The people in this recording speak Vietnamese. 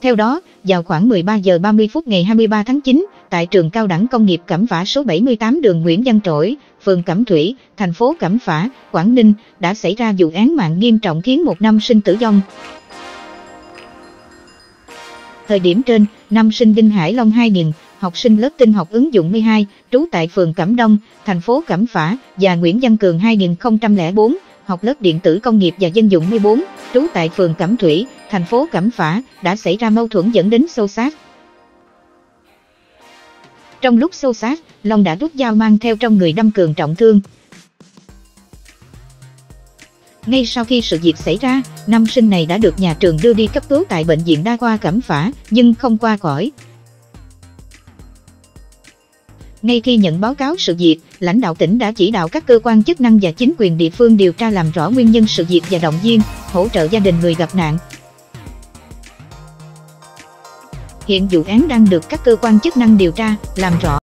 Theo đó, vào khoảng 13 giờ 30 phút ngày 23 tháng 9, tại trường cao đẳng công nghiệp Cẩm Phả số 78 đường Nguyễn Văn Trỗi, phường Cẩm Thủy, thành phố Cẩm Phả, Quảng Ninh, đã xảy ra vụ án mạng nghiêm trọng khiến một nam sinh tử vong. Thời điểm trên, nam sinh Đinh Hải Long 2000, học sinh lớp tin học ứng dụng 12, trú tại phường Cẩm Đông, thành phố Cẩm Phả, và Nguyễn Văn Cường 2004, học lớp điện tử công nghiệp và dân dụng 14, trú tại phường Cẩm Thủy, thành phố Cẩm Phả, đã xảy ra mâu thuẫn dẫn đến xô xát. Trong lúc xô xát, Long đã rút dao mang theo trong người đâm Cường trọng thương. Ngay sau khi sự việc xảy ra, nam sinh này đã được nhà trường đưa đi cấp cứu tại bệnh viện đa khoa Cẩm Phả, nhưng không qua khỏi. Ngay khi nhận báo cáo sự việc, lãnh đạo tỉnh đã chỉ đạo các cơ quan chức năng và chính quyền địa phương điều tra làm rõ nguyên nhân sự việc và động viên, hỗ trợ gia đình người gặp nạn. Hiện vụ án đang được các cơ quan chức năng điều tra, làm rõ.